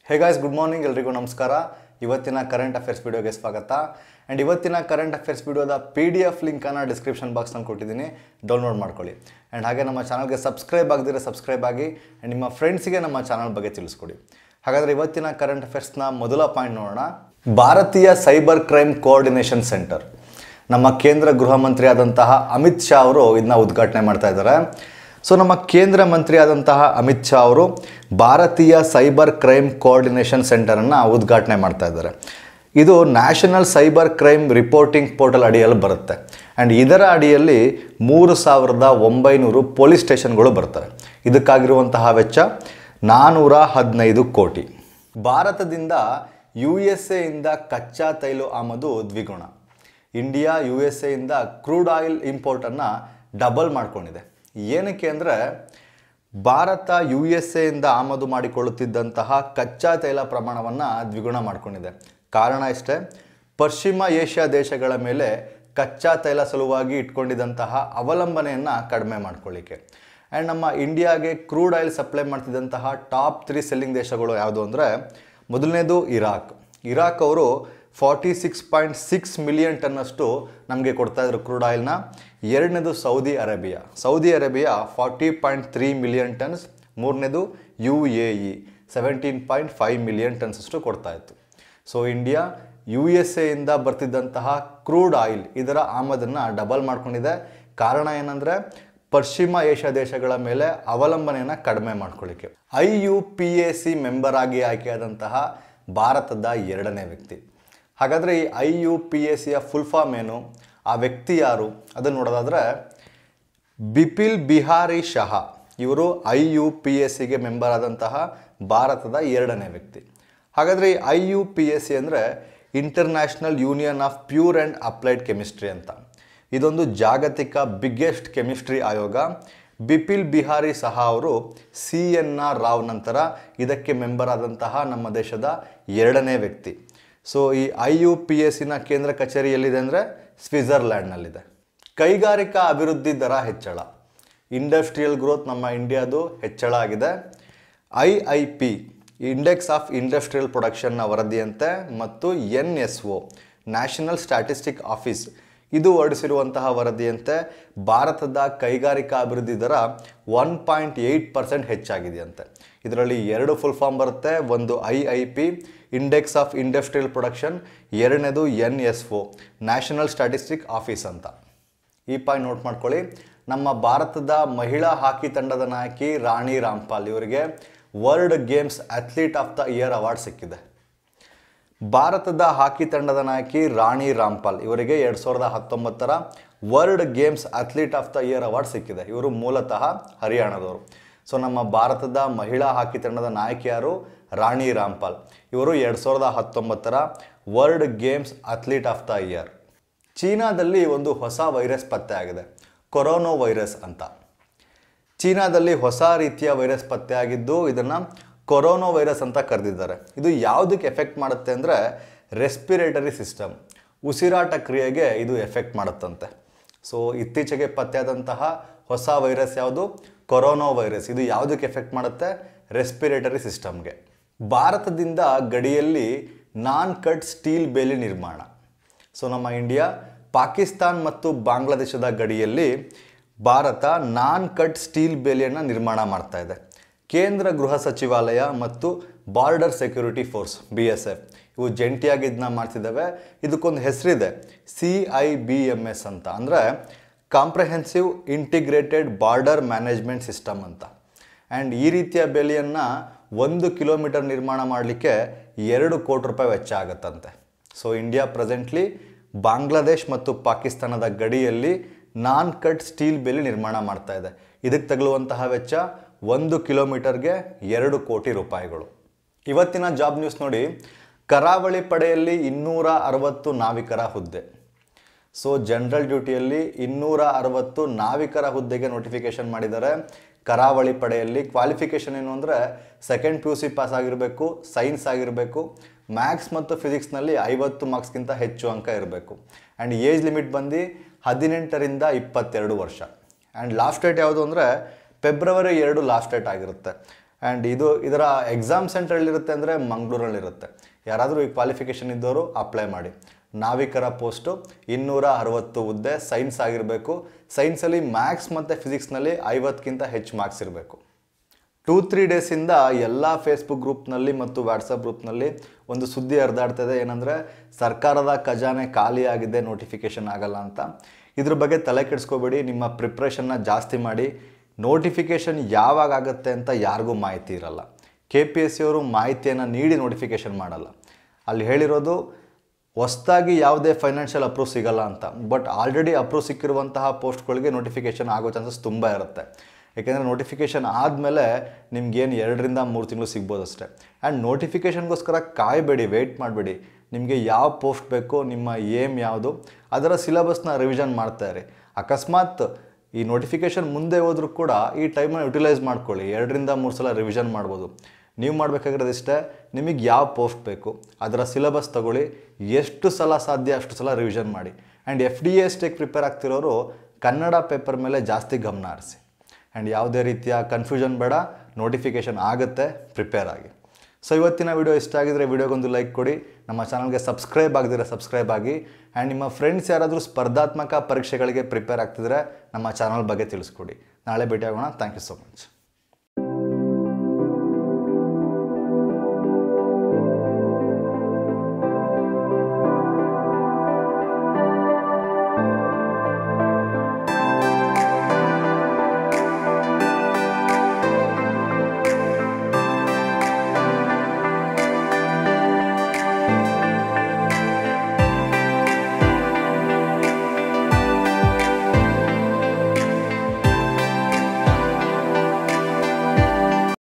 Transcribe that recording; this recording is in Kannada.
Hey guys, good morning. ಎಲ್ರಿಗೂ ನಮಸ್ಕಾರ. ಇವತ್ತಿನ ಕರೆಂಟ್ ಅಫೇರ್ಸ್ ವಿಡಿಯೋಗೆ ಸ್ವಾಗತ. ಆ್ಯಂಡ್ ಇವತ್ತಿನ ಕರೆಂಟ್ ಅಫೇರ್ಸ್ ವಿಡಿಯೋದ PDF ಲಿಂಕನ್ನು ಡಿಸ್ಕ್ರಿಪ್ಷನ್ ಬಾಕ್ಸ್ನಲ್ಲಿ ಕೊಟ್ಟಿದ್ದೀನಿ, ಡೌನ್ಲೋಡ್ ಮಾಡ್ಕೊಳ್ಳಿ. ಆ್ಯಂಡ್ ಹಾಗೆ ನಮ್ಮ ಚಾನಲ್ಗೆ ಸಬ್ಸ್ಕ್ರೈಬ್ ಆಗದಿದ್ರೆ ಸಬ್ಸ್ಕ್ರೈಬ್ ಆಗಿ ಆ್ಯಂಡ್ ನಿಮ್ಮ ಫ್ರೆಂಡ್ಸಿಗೆ ನಮ್ಮ ಚಾನಲ್ ಬಗ್ಗೆ ತಿಳಿಸ್ಕೊಡಿ. ಹಾಗಾದರೆ ಇವತ್ತಿನ ಕರೆಂಟ್ ಅಫೇರ್ಸ್ನ ಮೊದಲ ಪಾಯಿಂಟ್ ನೋಡೋಣ. ಭಾರತೀಯ ಸೈಬರ್ ಕ್ರೈಮ್ ಕೋಆರ್ಡಿನೇಷನ್ ಸೆಂಟರ್, ನಮ್ಮ ಕೇಂದ್ರ ಗೃಹ ಮಂತ್ರಿ ಆದಂತಹ ಅಮಿತ್ ಶಾ ಅವರು ಇದನ್ನ ಉದ್ಘಾಟನೆ ಮಾಡ್ತಾ ಇದ್ದಾರೆ. ಸೊ ನಮ್ಮ ಕೇಂದ್ರ ಮಂತ್ರಿ ಆದಂತಹ ಅಮಿತ್ ಶಾ ಅವರು ಭಾರತೀಯ ಸೈಬರ್ ಕ್ರೈಮ್ ಕೋಆರ್ಡಿನೇಷನ್ ಸೆಂಟರನ್ನು ಉದ್ಘಾಟನೆ ಮಾಡ್ತಾ ಇದ್ದಾರೆ. ಇದು national cyber crime reporting portal ಅಡಿಯಲ್ಲಿ ಬರುತ್ತೆ. ಆ್ಯಂಡ್ ಇದರ ಅಡಿಯಲ್ಲಿ 3900 ಪೊಲೀಸ್ ಸ್ಟೇಷನ್ಗಳು ಬರ್ತವೆ. ಇದಕ್ಕಾಗಿರುವಂತಹ ವೆಚ್ಚ 415 ಕೋಟಿ. ಭಾರತದಿಂದ USA ಇಂದ ಕಚ್ಚಾ ತೈಲ ಆಮದು ದ್ವಿಗುಣ. ಇಂಡಿಯಾ USA ಇಂದ ಕ್ರೂಡ್ ಆಯಿಲ್ ಇಂಪೋರ್ಟನ್ನು ಡಬಲ್ ಮಾಡ್ಕೊಂಡಿದೆ. ಏನಕ್ಕೆ ಅಂದರೆ ಭಾರತ USA ಇಂದ ಆಮದು ಮಾಡಿಕೊಳ್ಳುತ್ತಿದ್ದಂತಹ ಕಚ್ಚಾ ತೈಲ ಪ್ರಮಾಣವನ್ನು ದ್ವಿಗುಣ ಮಾಡಿಕೊಂಡಿದೆ. ಕಾರಣ ಇಷ್ಟೇ, ಪಶ್ಚಿಮ ಏಷ್ಯಾ ದೇಶಗಳ ಮೇಲೆ ಕಚ್ಚಾ ತೈಲ ಸಲುವಾಗಿ ಇಟ್ಕೊಂಡಿದ್ದಂತಹ ಅವಲಂಬನೆಯನ್ನು ಕಡಿಮೆ ಮಾಡ್ಕೊಳ್ಳಿಕ್ಕೆ. ಆ್ಯಂಡ್ ನಮ್ಮ ಇಂಡಿಯಾಗೆ ಕ್ರೂಡ್ ಆಯಿಲ್ ಸಪ್ಲೈ ಮಾಡ್ತಿದ್ದಂತಹ ಟಾಪ್ 3 ಸೆಲ್ಲಿಂಗ್ ದೇಶಗಳು ಯಾವುದು ಅಂದರೆ, ಮೊದಲನೇದು ಇರಾಕ್ ಅವರು 46.6 ಮಿಲಿಯನ್ ಟನ್ನಷ್ಟು ನಮಗೆ ಕೊಡ್ತಾಯಿದ್ರು ಕ್ರೂಡ್ ಆಯಿಲ್ನ. ಎರಡನೇದು ಸೌದಿ ಅರೇಬಿಯಾ 40.3 ಮಿಲಿಯನ್ ಟನ್ಸ್. ಮೂರನೇದು UAE 17.5 ಮಿಲಿಯನ್ ಟನ್ಸ್ ಅಷ್ಟು ಕೊಡ್ತಾಯಿತ್ತು. ಸೊ ಇಂಡಿಯಾ USA ಇಂದ ಬರ್ತಿದ್ದಂತಹ ಕ್ರೂಡ್ ಆಯಿಲ್ ಇದರ ಆಮದನ್ನು ಡಬಲ್ ಮಾಡ್ಕೊಂಡಿದೆ. ಕಾರಣ ಏನಂದರೆ ಪಶ್ಚಿಮ ಏಷ್ಯಾ ದೇಶಗಳ ಮೇಲೆ ಅವಲಂಬನೆಯನ್ನು ಕಡಿಮೆ ಮಾಡ್ಕೊಳ್ಳಿಕ್ಕೆ. IUPAC ಮೆಂಬರ್ ಆಗಿ ಆಯ್ಕೆಯಾದಂತಹ ಭಾರತದ 2ನೇ ವ್ಯಕ್ತಿ. ಹಾಗಾದರೆ ಈ IUPACಯ ಫುಲ್ ಫಾರ್ಮ್ ಏನು, ಆ ವ್ಯಕ್ತಿ ಯಾರು ಅದನ್ನು ನೋಡೋದಾದರೆ, ಬಿಪಿಲ್ ಬಿಹಾರಿ ಶಹಾ ಇವರು IUPACಗೆ ಮೆಂಬರ್ ಆದಂತಹ ಭಾರತದ 2ನೇ ವ್ಯಕ್ತಿ. ಹಾಗಾದರೆ ಈ IUPAC ಅಂದರೆ international union of pure and applied chemistry ಅಂತ. ಇದೊಂದು ಜಾಗತಿಕ ಬಿಗ್ಗೆಸ್ಟ್ ಕೆಮಿಸ್ಟ್ರಿ ಆಯೋಗ. ಬಿಪಿಲ್ ಬಿಹಾರಿ ಶಹಾ ಅವರು CNR ರಾವ್ ನಂತರ ಇದಕ್ಕೆ ಮೆಂಬರ್ ಆದಂತಹ ನಮ್ಮ ದೇಶದ 2ನೇ ವ್ಯಕ್ತಿ. ಸೊ ಈ IUPACನ ಕೇಂದ್ರ ಕಚೇರಿ ಎಲ್ಲಿದೆ ಅಂದರೆ ಸ್ವಿಟ್ಜರ್ಲ್ಯಾಂಡ್ನಲ್ಲಿದೆ. ಕೈಗಾರಿಕಾ ಅಭಿವೃದ್ಧಿ ದರ ಹೆಚ್ಚಳ, ಇಂಡಸ್ಟ್ರಿಯಲ್ ಗ್ರೋತ್ ನಮ್ಮ ಇಂಡಿಯಾದು ಹೆಚ್ಚಳ ಆಗಿದೆ. IIP ಇಂಡೆಕ್ಸ್ ಆಫ್ ಇಂಡಸ್ಟ್ರಿಯಲ್ ಪ್ರೊಡಕ್ಷನ್ನ ವರದಿಯಂತೆ ಮತ್ತು NSO ನ್ಯಾಷನಲ್ ಸ್ಟ್ಯಾಟಿಸ್ಟಿಕ್ ಆಫೀಸ್ ಇದು ಹೊರಡಿಸಿರುವಂತಹ ವರದಿಯಂತೆ ಭಾರತದ ಕೈಗಾರಿಕಾ ಅಭಿವೃದ್ಧಿ ದರ 1.8% ಹೆಚ್ಚಾಗಿದೆಯಂತೆ. ಇದರಲ್ಲಿ 2 ಫುಲ್ ಫಾರ್ಮ್ ಬರುತ್ತೆ. ಒಂದು IIP index of industrial production, ಎರಡನೇದು NSO ನ್ಯಾಷನಲ್ ಸ್ಟ್ಯಾಟಿಸ್ಟಿಕ್ ಆಫೀಸ್ ಅಂತ. ಈ ಪಾಯಿಂಟ್ ನೋಟ್ ಮಾಡ್ಕೊಳ್ಳಿ. ನಮ್ಮ ಭಾರತದ ಮಹಿಳಾ ಹಾಕಿ ತಂಡದ ನಾಯಕಿ ರಾಣಿ ರಾಮ್ಪಾಲ್ ಇವರಿಗೆ world games athlete of the year award ಸಿಕ್ಕಿದೆ. ಭಾರತದ ಹಾಕಿ ತಂಡದ ನಾಯಕಿ ರಾಣಿ ರಾಮ್ಪಾಲ್ ಇವರಿಗೆ 2019ರ world games athlete of the year award ಸಿಕ್ಕಿದೆ. ಇವರು ಮೂಲತಃ ಹರಿಯಾಣದವರು. ಸೊ ನಮ್ಮ ಭಾರತದ ಮಹಿಳಾ ಹಾಕಿ ತಂಡದ ನಾಯಕಿ ಯಾರು, ರಾಣಿ ರಾಮ್ಪಾಲ್. ಇವರು 2019ರ world games athlete of the year. ಚೀನಾದಲ್ಲಿ ಒಂದು ಹೊಸ ವೈರಸ್ ಪತ್ತೆ ಆಗಿದೆ, ಕೊರೋನಾ ವೈರಸ್ ಅಂತ. ಚೀನಾದಲ್ಲಿ ಹೊಸ ರೀತಿಯ ವೈರಸ್ ಪತ್ತೆ ಆಗಿದ್ದು ಇದನ್ನು ಕೊರೋನಾ ವೈರಸ್ ಅಂತ ಕರೆದಿದ್ದಾರೆ. ಇದು ಯಾವುದಕ್ಕೆ ಎಫೆಕ್ಟ್ ಮಾಡುತ್ತೆ ಅಂದರೆ ರೆಸ್ಪಿರೇಟರಿ ಸಿಸ್ಟಮ್, ಉಸಿರಾಟ ಕ್ರಿಯೆಗೆ ಇದು ಎಫೆಕ್ಟ್ ಮಾಡುತ್ತಂತೆ. ಸೊ ಇತ್ತೀಚೆಗೆ ಪತ್ತೆಯಾದಂತಹ ಹೊಸ ವೈರಸ್ ಯಾವುದು, ಕೊರೋನಾ ವೈರಸ್. ಇದು ಯಾವುದಕ್ಕೆ ಎಫೆಕ್ಟ್ ಮಾಡುತ್ತೆ, ರೆಸ್ಪಿರೇಟರಿ ಸಿಸ್ಟಮ್ಗೆ. ಭಾರತದಿಂದ ಗಡಿಯಲ್ಲಿ ನಾನ್ ಕಟ್ ಸ್ಟೀಲ್ ಬೇಲಿ ನಿರ್ಮಾಣ. ಸೊ ನಮ್ಮ ಇಂಡಿಯಾ ಪಾಕಿಸ್ತಾನ್ ಮತ್ತು ಬಾಂಗ್ಲಾದೇಶದ ಗಡಿಯಲ್ಲಿ ಭಾರತ ನಾನ್ ಕಟ್ ಸ್ಟೀಲ್ ಬೇಲಿಯನ್ನು ನಿರ್ಮಾಣ ಮಾಡ್ತಾ ಇದೆ. ಕೇಂದ್ರ ಗೃಹ ಸಚಿವಾಲಯ ಮತ್ತು ಬಾರ್ಡರ್ ಸೆಕ್ಯೂರಿಟಿ ಫೋರ್ಸ್ BSF ಇವು ಜಂಟಿಯಾಗಿ ಇದನ್ನ ಮಾಡ್ತಿದ್ದಾವೆ. ಇದಕ್ಕೊಂದು ಹೆಸರಿದೆ, CIBMS ಅಂತ, ಅಂದರೆ comprehensive integrated border management system ಅಂತ. ಆ್ಯಂಡ್ ಈ ರೀತಿಯ ಬೇಲಿಯನ್ನು 1 ಕಿಲೋಮೀಟರ್ ನಿರ್ಮಾಣ ಮಾಡಲಿಕ್ಕೆ 2 ಕೋಟಿ ರೂಪಾಯಿ ವೆಚ್ಚ ಆಗುತ್ತಂತೆ. ಸೊ ಇಂಡಿಯಾ ಪ್ರೆಸೆಂಟ್ಲಿ ಬಾಂಗ್ಲಾದೇಶ್ ಮತ್ತು ಪಾಕಿಸ್ತಾನದ ಗಡಿಯಲ್ಲಿ ನಾನ್ ಕಟ್ ಸ್ಟೀಲ್ ಬೇಲಿ ನಿರ್ಮಾಣ ಮಾಡ್ತಾ ಇದೆ. ಇದಕ್ಕೆ ತಗಲುವಂತಹ ವೆಚ್ಚ 1 ಕಿಲೋಮೀಟರ್ಗೆ 2 ಕೋಟಿ ರೂಪಾಯಿಗಳು. ಇವತ್ತಿನ ಜಾಬ್ ನ್ಯೂಸ್ ನೋಡಿ, ಕರಾವಳಿ ಪಡೆಯಲ್ಲಿ 260 ನಾವಿಕರ ಹುದ್ದೆ. ಸೊ ಜನರಲ್ ಡ್ಯೂಟಿಯಲ್ಲಿ 260 ನಾವಿಕರ ಹುದ್ದೆಗೆ ನೋಟಿಫಿಕೇಶನ್ ಮಾಡಿದ್ದಾರೆ. ಕರಾವಳಿ ಪಡೆಯಲ್ಲಿ ಕ್ವಾಲಿಫಿಕೇಷನ್ ಏನು ಅಂದರೆ ಸೆಕೆಂಡ್ PUC ಪಾಸ್ ಆಗಿರಬೇಕು, ಸೈನ್ಸ್ ಆಗಿರಬೇಕು, ಮ್ಯಾಥ್ಸ್ ಮತ್ತು ಫಿಸಿಕ್ಸ್ನಲ್ಲಿ 50 ಮಾರ್ಕ್ಸ್ಗಿಂತ ಹೆಚ್ಚು ಅಂಕ ಇರಬೇಕು. ಆ್ಯಂಡ್ ಏಜ್ ಲಿಮಿಟ್ ಬಂದು 18ರಿಂದ 22 ವರ್ಷ. ಆ್ಯಂಡ್ ಲಾಸ್ಟ್ ಡೇಟ್ ಯಾವುದು ಅಂದರೆ ಫೆಬ್ರವರಿ 2 ಲಾಸ್ಟ್ ಡೇಟ್ ಆಗಿರುತ್ತೆ. ಆ್ಯಂಡ್ ಇದರ ಎಕ್ಸಾಮ್ ಸೆಂಟರ್ ಎಲ್ಲಿರುತ್ತೆ ಅಂದರೆ ಮಂಗಳೂರಲ್ಲಿರುತ್ತೆ. ಯಾರಾದರೂ ಈ ಕ್ವಾಲಿಫಿಕೇಷನ್ ಇದ್ದವರು ಅಪ್ಲೈ ಮಾಡಿ. ನಾವಿಕರ ಪೋಸ್ಟು 260 ಹುದ್ದೆ, ಸೈನ್ಸ್ ಆಗಿರಬೇಕು. ಸೈನ್ಸಲ್ಲಿ ಮ್ಯಾಥ್ಸ್ ಮತ್ತು ಫಿಸಿಕ್ಸ್ನಲ್ಲಿ 50ಕ್ಕಿಂತ ಹೆಚ್ಚು ಮಾರ್ಕ್ಸ್ ಇರಬೇಕು. 2-3 ಡೇಸಿಂದ ಎಲ್ಲ ಫೇಸ್ಬುಕ್ ಗ್ರೂಪ್ನಲ್ಲಿ ಮತ್ತು ವಾಟ್ಸಪ್ ಗ್ರೂಪ್ನಲ್ಲಿ ಒಂದು ಸುದ್ದಿ ಹರಿದಾಡ್ತಿದೆ. ಏನಂದರೆ ಸರ್ಕಾರದ ಖಜಾನೆ ಖಾಲಿಯಾಗಿದೆ, ನೋಟಿಫಿಕೇಷನ್ ಆಗಲ್ಲ ಅಂತ. ಇದ್ರ ಬಗ್ಗೆ ತಲೆ ಕೆಡಿಸ್ಕೋಬೇಡಿ, ನಿಮ್ಮ ಪ್ರಿಪ್ರೇಷನ್ನ ಜಾಸ್ತಿ ಮಾಡಿ. ನೋಟಿಫಿಕೇಷನ್ ಯಾವಾಗ ಆಗುತ್ತೆ ಅಂತ ಯಾರಿಗೂ ಮಾಹಿತಿ ಇರಲ್ಲ. KPSC ಅವರು ಮಾಹಿತಿಯನ್ನು ನೀಡಿ ನೋಟಿಫಿಕೇಷನ್ ಮಾಡಲ್ಲ. ಅಲ್ಲಿ ಹೇಳಿರೋದು ಹೊಸದಾಗಿ ಯಾವುದೇ ಫೈನಾನ್ಷಿಯಲ್ ಅಪ್ರೂವ್ ಸಿಗಲ್ಲ ಅಂತ. ಬಟ್ ಆಲ್ರೆಡಿ ಅಪ್ರೂವ್ ಸಿಕ್ಕಿರುವಂತಹ ಪೋಸ್ಟ್ಗಳಿಗೆ ನೋಟಿಫಿಕೇಷನ್ ಆಗೋ ಚಾನ್ಸಸ್ ತುಂಬ ಇರುತ್ತೆ. ಯಾಕೆಂದರೆ ನೋಟಿಫಿಕೇಷನ್ ಆದಮೇಲೆ ನಿಮ್ಗೇನು 2-3 ತಿಂಗಳು ಸಿಗ್ಬೋದು ಅಷ್ಟೇ. ಆ್ಯಂಡ್ ನೋಟಿಫಿಕೇಷನ್ಗೋಸ್ಕರ ಕಾಯಬೇಡಿ, ವೆಯ್ಟ್ ಮಾಡಬೇಡಿ. ನಿಮಗೆ ಯಾವ ಪೋಸ್ಟ್ ಬೇಕೋ, ನಿಮ್ಮ ಏಮ್ ಯಾವುದು, ಅದರ ಸಿಲೆಬಸ್ನ ರಿವಿಷನ್ ಮಾಡ್ತಾಯಿರಿ. ಅಕಸ್ಮಾತ್ ಈ ನೋಟಿಫಿಕೇಷನ್ ಮುಂದೆ ಹೋದರೂ ಕೂಡ ಈ ಟೈಮನ್ನು ಯುಟಿಲೈಸ್ ಮಾಡ್ಕೊಳ್ಳಿ. 2-3 ಸಲ ರಿವಿಷನ್ ಮಾಡ್ಬೋದು. ನೀವು ಮಾಡಬೇಕಾಗಿರೋದಿಷ್ಟೇ, ನಿಮಗೆ ಯಾವ ಪೋಸ್ಟ್ ಬೇಕು ಅದರ ಸಿಲೆಬಸ್ ತೊಗೊಳ್ಳಿ, ಎಷ್ಟು ಸಲ ಸಾಧ್ಯ ಅಷ್ಟು ಸಲ ರಿವಿಷನ್ ಮಾಡಿ. ಆ್ಯಂಡ್ FDA ಸ್ಟೇಕ್ ಪ್ರಿಪೇರ್ ಆಗ್ತಿರೋರು ಕನ್ನಡ ಪೇಪರ್ ಮೇಲೆ ಜಾಸ್ತಿ ಗಮನ ಹರಿಸಿ. ಆ್ಯಂಡ್ ಯಾವುದೇ ರೀತಿಯ ಕನ್ಫ್ಯೂಷನ್ ಬೇಡ, ನೋಟಿಫಿಕೇಷನ್ ಆಗುತ್ತೆ, ಪ್ರಿಪೇರ್ ಆಗಿ. ಸೊ ಇವತ್ತಿನ ವಿಡಿಯೋ ಇಷ್ಟ ಆಗಿದರೆ ವಿಡಿಯೋಗೊಂದು ಲೈಕ್ ಕೊಡಿ. ನಮ್ಮ ಚಾನಲ್ಗೆ ಸಬ್ಸ್ಕ್ರೈಬ್ ಆಗದಿದ್ರೆ ಸಬ್ಸ್ಕ್ರೈಬ್ ಆಗಿ. ಆ್ಯಂಡ್ ನಿಮ್ಮ ಫ್ರೆಂಡ್ಸ್ ಯಾರಾದರೂ ಸ್ಪರ್ಧಾತ್ಮಕ ಪರೀಕ್ಷೆಗಳಿಗೆ ಪ್ರಿಪೇರ್ ಆಗ್ತಿದ್ರೆ ನಮ್ಮ ಚಾನಲ್ ಬಗ್ಗೆ ತಿಳಿಸ್ಕೊಡಿ. ನಾಳೆ ಭೇಟಿ ಆಗೋಣ. Thank you so much.